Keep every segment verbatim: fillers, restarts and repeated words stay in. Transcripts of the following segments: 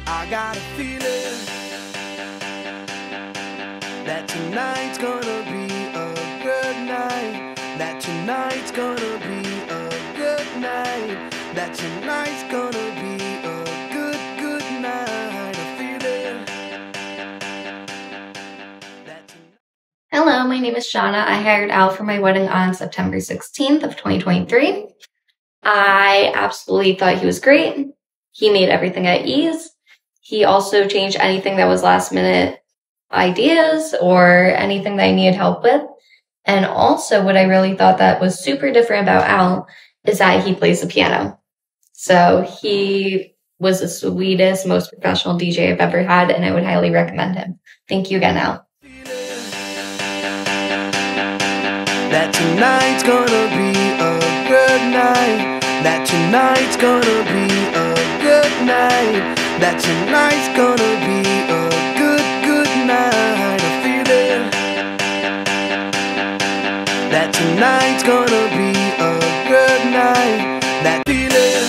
I got a feeling that tonight's gonna be a good night. That tonight's gonna be a good night. That tonight's gonna be a good, good night. A feeling that tonight. Hello, my name is Johnna. I hired Al for my wedding on September sixteenth of twenty twenty-three. I absolutely thought he was great. He made everything at ease. He also changed anything that was last minute ideas or anything that I needed help with. And also what I really thought that was super different about Al is that he plays the piano. So he was the sweetest, most professional D J I've ever had, and I would highly recommend him. Thank you again, Al. That tonight's gonna be a good night. That tonight's gonna be a good night. That tonight's gonna be a good, good night. A feeling that tonight's gonna be a good night. That feeling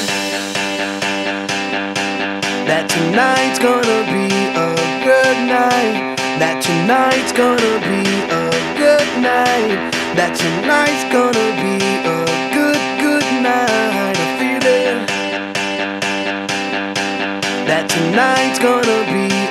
that tonight's gonna be a good night. That tonight's gonna be a good night. That tonight's gonna be a good, good night. A feeling that tonight's gonna be